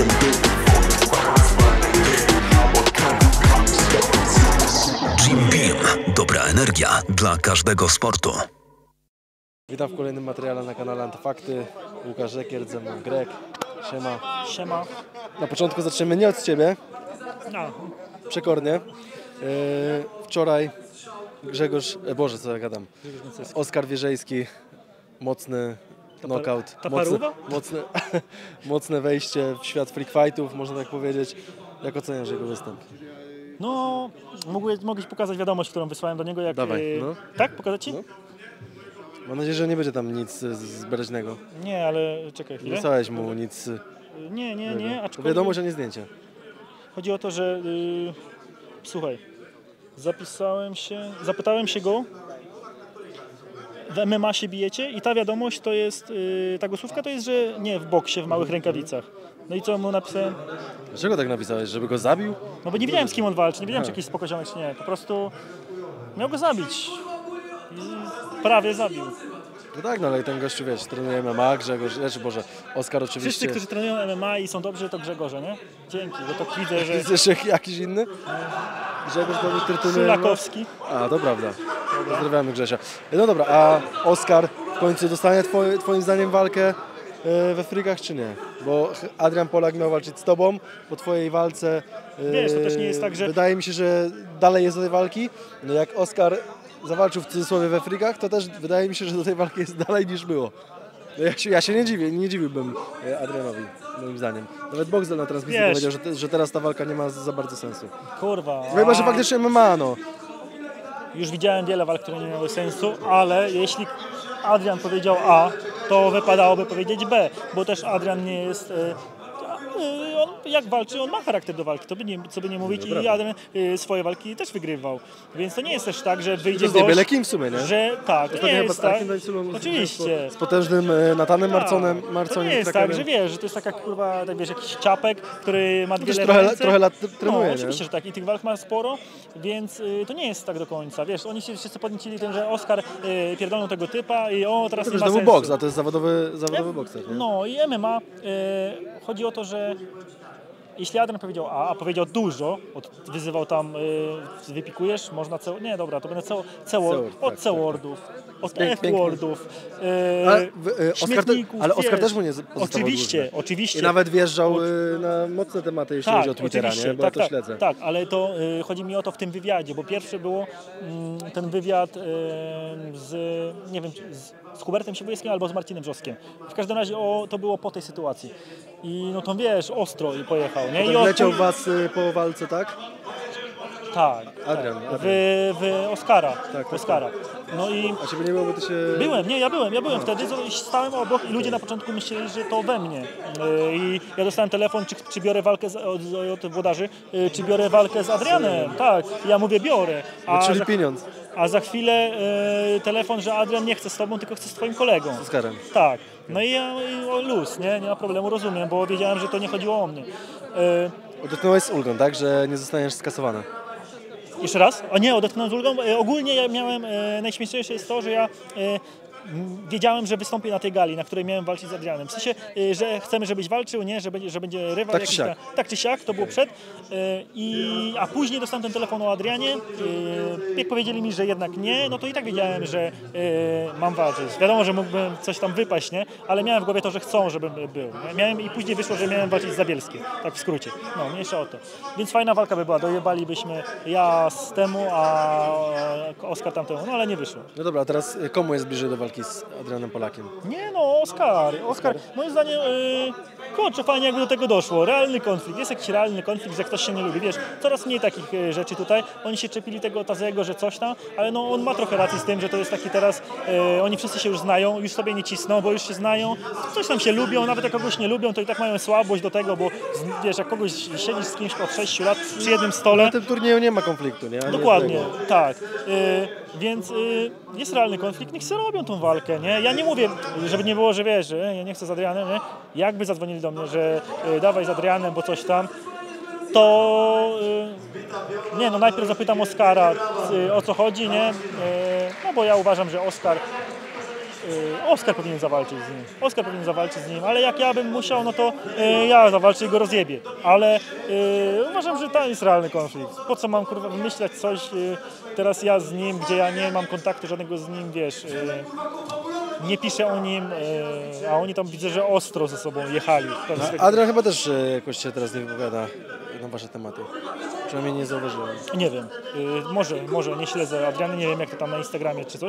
Jim Beam. Dobra energia dla każdego sportu. Witam w kolejnym materiale na kanale Antyfakty. Łukasz Rzekier, ze mną Greg. Siema. Siema. Na początku zaczniemy nie od Ciebie. No. Przekornie. Wczoraj Grzegorz, co ja gadam? Oskar Wierzejski. Mocny knockout. Mocne wejście w świat freak fightów, można tak powiedzieć. Jak oceniasz jego występ? No, mogłeś pokazać wiadomość, którą wysłałem do niego. Jak, Dawaj, no. Tak? Pokazać Ci? No. Mam nadzieję, że nie będzie tam nic zbereźnego. Nie, ale czekaj chwilę. Nie wysłałeś mu nic. Nie. Aczkolwiek... Wiadomość, a nie zdjęcie. Chodzi o to, że słuchaj, zapytałem się go, w MMA się bijecie i ta wiadomość to jest, ta głosówka to jest, że nie w boksie, w małych rękawicach. No i co mu napisałem? Dlaczego tak napisałeś? Żeby go zabił? No bo nie wiedziałem, z kim on walczy, nie wiedziałem, czy jakiś spokojny, czy nie. Po prostu miał go zabić. I prawie zabił. No tak, no ale ten gościu, wiesz, trenuje MMA, Grzegorz, Oskar oczywiście. Wszyscy, którzy trenują MMA i są dobrzy, to Grzegorze, nie? Dzięki, bo to widzę, że... Jest jeszcze jakiś inny? Grzegorz dobry trenuje Szulakowski. A, to prawda. Pozdrawiamy Grzesia. No dobra, a Oskar w końcu dostanie twoim zdaniem walkę we frikach, czy nie? Bo Adrian Polak miał walczyć z tobą po twojej walce. Wiesz, to też nie jest tak, że... Wydaje mi się, że dalej jest do tej walki. No jak Oskar zawalczył w cudzysłowie we frikach, to też wydaje mi się, że do tej walki jest dalej niż było. No ja się nie dziwiłbym Adrianowi, moim zdaniem. Nawet Boxdel na transmisji powiedział, że teraz ta walka nie ma za bardzo sensu. Kurwa. Chyba, że faktycznie MMA, no. Już widziałem wiele walk, które nie miały sensu, ale jeśli Adrian powiedział A, to wypadałoby powiedzieć B, bo też Adrian nie jest... On jak walczy, on ma charakter do walki, co by nie mówić, no, i Adrian swoje walki też wygrywał. Więc to nie jest też tak, że wyjdzie gość... To jest kim w sumie, nie? Że tak, nie jest tak. Oczywiście. Z potężnym Natanem Marconiem. To nie jest tak, że wiesz, że to jest taka kurwa, tak wiesz, jakiś ciapek, który ma dwie trochę lat trenuje, no, oczywiście, że tak. I tych walk ma sporo, więc to nie jest tak do końca. Wiesz, oni się wszyscy podniecili tym, że Oskar pierdolnął tego typa i teraz nie ma sensu. Boks, a to jest zawodowy bokser, nie? No i MMA, chodzi o to, że jeśli Adrian powiedział A powiedział dużo, wyzywał tam, wypikujesz, można nie, dobra, to będę od C-wordów, od F-wordów, śmietników. Ale Oskar też mu nie pozostawał Oczywiście. I nawet wjeżdżał na mocne tematy, jeśli chodzi o Twittera, nie? Bo ja to śledzę. Tak, ale to chodzi mi o to w tym wywiadzie, bo pierwszy było ten wywiad nie wiem, z Hubertem Siebojewskim albo z Marcinem Wrzoskiem. W każdym razie to było po tej sytuacji. I no to wiesz, ostro i pojechał, nie? I leciał was po walce, tak? Tak. Adrian. W Oskara. Tak. Oskara. No i... A ciebie nie było, bo ty się... Ja byłem wtedy, stałem obok i ludzie na początku myśleli, że to we mnie. I ja dostałem telefon, czy biorę walkę od włodarzy, czy biorę walkę z Adrianem. Tak, ja mówię biorę. Czyli pieniądz. A za chwilę telefon, że Adrian nie chce z tobą, tylko chce z twoim kolegą. Z Oskarem. Tak. No i ja luz, nie ma problemu, rozumiem, bo wiedziałem, że to nie chodziło o mnie. Odetchnąłeś z ulgą, tak? Że nie zostaniesz skasowany. Jeszcze raz? Nie, odetchnąłem z ulgą. Ogólnie ja miałem, najśmieszniejsze jest to, że ja wiedziałem, że wystąpię na tej gali, na której miałem walczyć z Adrianem. W sensie, że chcemy, żebyś walczył, nie? Że będzie rywal. Tak czy siak, to było przed. A później dostałem ten telefon o Adrianie. Jak powiedzieli mi, że jednak nie, no to i tak wiedziałem, że mam walczyć. Wiadomo, że mógłbym coś tam wypaść, nie? Ale miałem w głowie to, że chcą, żebym był. I później wyszło, że miałem walczyć z Zabielskim. Tak w skrócie. No, mniejsza o to. Więc fajna walka by była. Dojebalibyśmy ja z temu, a Oskar tamtemu. No ale nie wyszło. No dobra, a teraz komu jest bliżej do walki z Adrianem Polakiem? Nie no, Oskar, moim zdaniem, kurczę, fajnie jakby do tego doszło. Realny konflikt, jest jakiś realny konflikt, że ktoś się nie lubi, wiesz, coraz mniej takich rzeczy tutaj. Oni się czepili tego Tazego, że coś tam, ale no on ma trochę racji z tym, że to jest taki teraz, oni wszyscy się już znają, już sobie nie cisną, bo już się znają, coś tam się lubią, nawet jak kogoś nie lubią, to i tak mają słabość do tego, bo wiesz, jak kogoś siedzisz z kimś od 6 lat przy jednym stole. Na tym turnieju nie ma konfliktu, nie? Dokładnie, tak. Więc jest realny konflikt, niech sobie robią tą walkę, nie? Ja nie mówię, żeby nie było, że wiesz, że ja nie chcę z Adrianem, nie? Jakby zadzwonili do mnie, że dawaj z Adrianem, bo coś tam, to nie, no najpierw zapytam Oskara, o co chodzi, nie? No bo ja uważam, że Oskar Oskar powinien zawalczyć z nim. Oskar powinien zawalczyć z nim, ale jak ja bym musiał, no to ja zawalczę i go rozjebię. Ale uważam, że to jest realny konflikt. Po co mam kurwa wymyślać coś teraz ja z nim, gdzie ja nie mam kontaktu żadnego z nim, wiesz, nie piszę o nim, a oni tam widzę, że ostro ze sobą jechali. Adrian chyba też jakoś się teraz nie wypowiada na wasze tematy. Przynajmniej nie zauważyłem. Nie wiem, może nie śledzę Adriany, nie wiem jak to tam na Instagramie czy coś,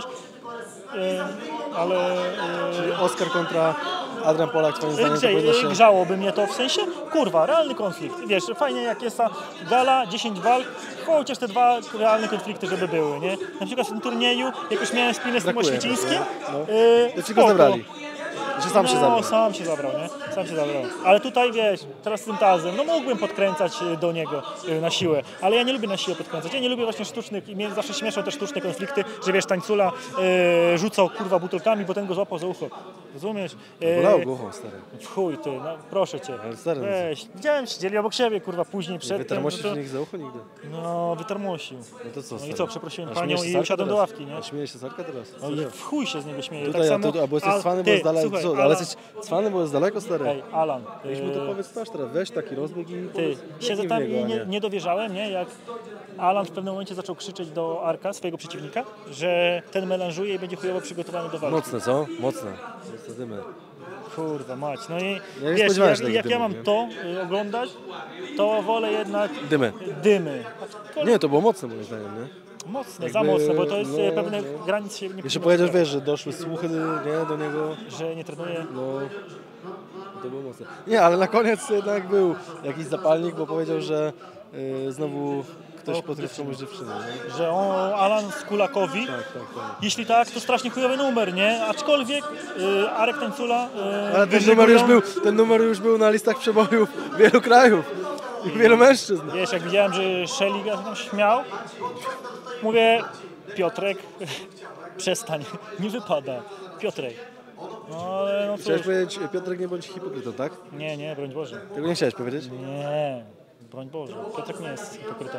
ale... Czyli Oskar kontra Adrian Polak, twoim zdaniem to powinno się... Grzałoby mnie to w sensie, kurwa, realny konflikt. Wiesz, fajnie jak jest ta gala, 10 walk, chociaż te 2 realne konflikty, żeby były, nie? Na przykład w tym turnieju, jak już miałem spinę z tym Oświecińskim, to ci go zabrali. Że sam się zabrał. Sam się zabrał, nie? Sam się zabrał. Ale tutaj, wiesz, teraz z tym tazem, no mógłbym podkręcać do niego na siłę, ale ja nie lubię na siłę podkręcać. Ja nie lubię właśnie sztucznych i mnie zawsze śmieszą te sztuczne konflikty, że wiesz, tańcula rzucał kurwa butelkami, bo ten go złapał za ucho. Rozumiesz? Bolał go ucho, stary. W chuj ty, no proszę cię. Ale stary, weź, widziałem, siedzieli obok siebie, kurwa, później przed tym. Wytarmosisz nikt za ucho nigdy? No, wytarmosił. No to co, No stary? i co, przeprosiłem A panią śmiejesz i się usiadłem do teraz? ławki, nie? A śmieje się Sarka teraz? No i w chuj się z niego śmieje. Tutaj, tak samo, albo jesteś cwany, bo jest daleko. słuchaj, Co, ale Alan, jesteś cwany, bo jest daleko, stary? Ej, Alan. Weź mu to powiedz twarz teraz, weź taki rozbieg i Ty, powiedz, siedzę biegnij tam w niego, i a nie. nie dowierzałem, nie? Jak Alan w pewnym momencie zaczął krzyczeć do Arka, swojego przeciwnika, że ten melanżuje i będzie chujowo przygotowany do walki. Mocne, co? Mocne. Mocne dymy. Kurwa mać. No i Ja nie wiesz, spodziewałem się jak takich ja dymów, mam nie? to oglądać, to wolę jednak Dymy. dymy. Nie, to było mocne moim zdaniem, nie? Mocne, Jakby, za mocne, bo to jest no, pewne no. granice się nie Jeszcze powinno powiedział, przekraczać. wiesz, że doszły słuchy, nie, do niego, Że nie trenuje. no... To było mocne. Nie, ale na koniec jednak był jakiś zapalnik, bo powiedział, że znowu ktoś podrył komuś dziewczynę, nie? Że Alan Skulakowi, Tak. jeśli tak, to strasznie chujowy numer, nie? Aczkolwiek Arek Tańcula Ale wyżygują- ten numer już był na listach przebojów wielu krajów i wielu mężczyzn. Wiesz, jak widziałem, że Szeliga tam śmiał, mówię, Piotrek, przestań, nie wypada. Piotrek. No ale no Chciałeś cóż, powiedzieć, Piotrek, nie bądź hipokrytą, tak? nie, broń Boże. Tego nie chciałeś powiedzieć? Nie, broń Boże. Piotrek nie jest hipokrytą.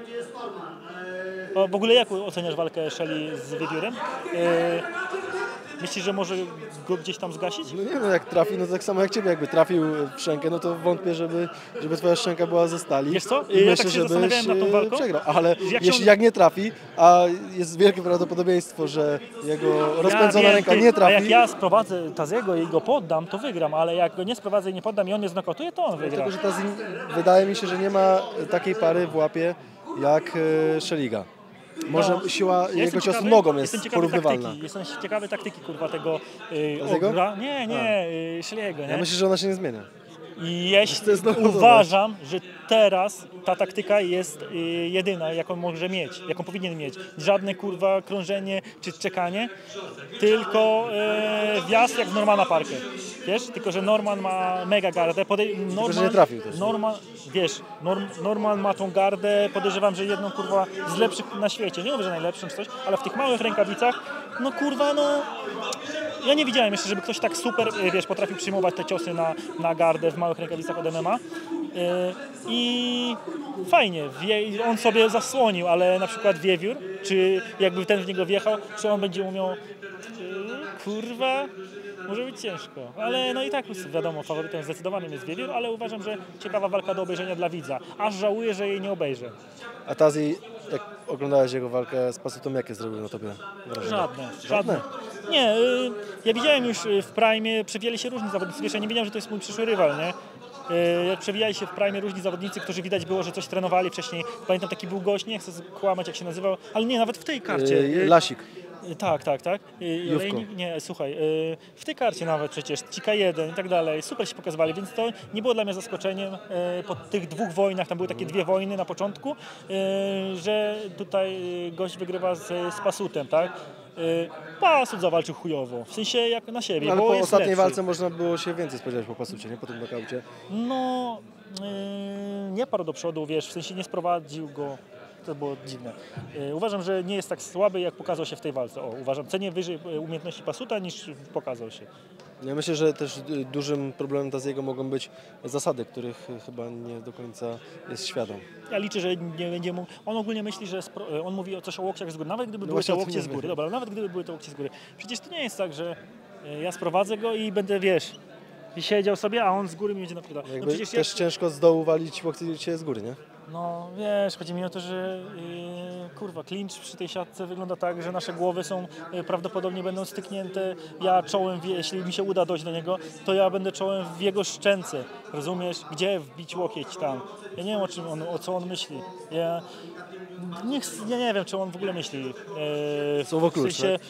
W ogóle jak oceniasz walkę Szeli z Wiewiórem? Myślisz, że może go gdzieś tam zgasić? No nie, no jak trafi, no tak samo jak ciebie, jakby trafił w szczękę, no to wątpię, żeby twoja szczęka była ze stali. Wiesz co? I Ja myślę, tak się żebyś, zastanawiałem nad tą walką. przegrał, ale Jak jeśli się- jak nie trafi, a jest wielkie prawdopodobieństwo, że jego rozpędzona wiem, ręka ty, nie trafi, A jak ja sprowadzę Taziego i go poddam, to wygram, ale jak go nie sprowadzę i nie poddam i on mnie znokautuje, to on wygra. dlatego, że wydaje mi się, że nie ma takiej pary w łapie jak Szeliga. Może No. siła Ja jego jestem ciosu ciekawy- nogą jest jestem ciekawy porównywalna. taktyki, jestem ciekawy taktyki, kurwa, tego Taziego? Ogra. Nie, Szeliego, nie? Ja myślę, że ona się nie zmienia. I jeśli to jest znowu uważam, że teraz ta taktyka jest jedyna, jaką może mieć, jaką powinien mieć. Żadne kurwa krążenie czy czekanie, tylko wjazd jak w Normana Parker. Wiesz? Tylko że Norman ma mega gardę. że nie trafił też. Norman ma tą gardę, podejrzewam, że jedną kurwa z lepszych na świecie. Nie mówię, że najlepszym czy coś, ale w tych małych rękawicach, no kurwa, no... Ja nie widziałem jeszcze, żeby ktoś tak super, wiesz, potrafił przyjmować te ciosy na gardę w małych rękawicach od MMA. I fajnie, on sobie zasłonił, ale na przykład Wiewiór, czy jakby ten w niego wjechał, czy on będzie umiał, kurwa, może być ciężko. Ale no i tak wiadomo, faworytem zdecydowanym jest Wiewiór, ale uważam, że ciekawa walka do obejrzenia dla widza. Aż żałuję, że jej nie obejrzę. A Tazi, jak oglądałeś jego walkę z Pasutą, jakie zrobił na tobie wrażenie? Żadne. Nie, ja widziałem już w Prime, przewijali się różni zawodnicy, wiesz, ja nie wiedziałem, że to jest mój przyszły rywal, nie? Przewijali się w Prime różni zawodnicy, którzy widać było, że coś trenowali wcześniej. Pamiętam, taki był gość, nie chcę kłamać jak się nazywał, ale nie, nawet w tej karcie. Lasik. Tak. Jówko. Olejnik, nie, słuchaj, w tej karcie nawet przecież, Cika 1 i tak dalej, super się pokazywali, więc to nie było dla mnie zaskoczeniem po tych 2 wojnach, tam były takie 2 wojny na początku, że tutaj gość wygrywa z Pasutem, tak? Pasut zawalczył chujowo, w sensie jak na siebie, Ale bo po jest ostatniej lepszy. walce można było się więcej spodziewać po Pasucie, nie? Po tym knockaucie. No, nie parł do przodu, wiesz, w sensie nie sprowadził go. to było dziwne. Uważam, że nie jest tak słaby, jak pokazał się w tej walce. Uważam, cenię wyżej umiejętności Pasuta niż pokazał się. Ja myślę, że też dużym problemem Taziego mogą być zasady, których chyba nie do końca jest świadom. Ja liczę, że nie będzie mógł. On ogólnie myśli, że on mówi coś o łokciach z góry. Nawet gdyby były właśnie to o tym łokcie z góry. Dobra, nawet gdyby były to łokcie z góry. Przecież to nie jest tak, że ja sprowadzę go i będę, wiesz, siedział sobie, a on z góry mi będzie napierdalał. No przecież też ciężko z dołu walić łokcie z góry, nie? No wiesz, chodzi mi o to, że kurwa, clinch przy tej siatce wygląda tak, że nasze głowy są prawdopodobnie będą styknięte. Ja czołem, jeśli mi się uda dojść do niego, to ja będę czołem w jego szczęce. Rozumiesz? Gdzie wbić łokieć tam? Ja nie wiem o co on myśli. Ja nie wiem, czy on w ogóle myśli. Słowo klucz, w sensie,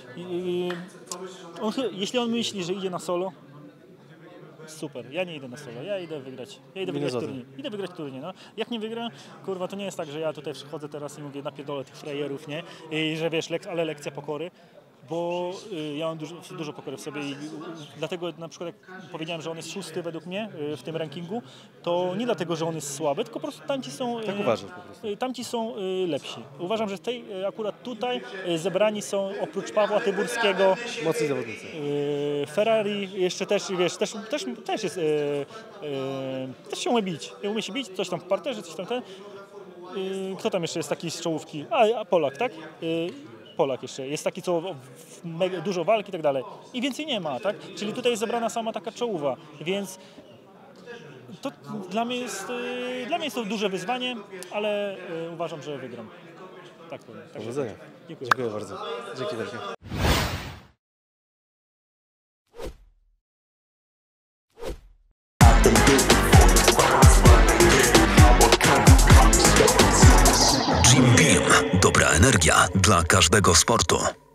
jeśli on myśli, że idzie na solo, super, ja nie idę na solo, ja idę wygrać. Ja idę wygrać turniej. Idę wygrać turniej, no. Jak nie wygram, kurwa, to nie jest tak, że ja tutaj przychodzę teraz i mówię, napierdolę tych frajerów, nie? I że wiesz, ale lekcja pokory, bo ja mam dużo pokory w sobie i dlatego na przykład jak powiedziałem, że on jest 6. według mnie w tym rankingu, to nie dlatego, że on jest słaby, tylko po prostu tamci są, tak uważasz po prostu. Tamci są lepsi. Uważam, że akurat tutaj zebrani są oprócz Pawła Tyburskiego mocni zawodnicy. Ferrari jeszcze też, wiesz, też jest, też się umie bić. Umie się bić, coś tam w parterze, coś tam ten. Kto tam jeszcze jest taki z czołówki? A Polak, tak? Polak jeszcze. Jest taki, co dużo walki i tak dalej. I więcej nie ma, tak? Czyli tutaj jest zebrana sama taka czołówa, więc to dla mnie jest to duże wyzwanie, ale uważam, że wygram. Tak powiem. Powodzenia. Dziękuję. Dziękuję bardzo. Dzięki wielkie. Jim Beam. Dobra energia dla każdego sportu.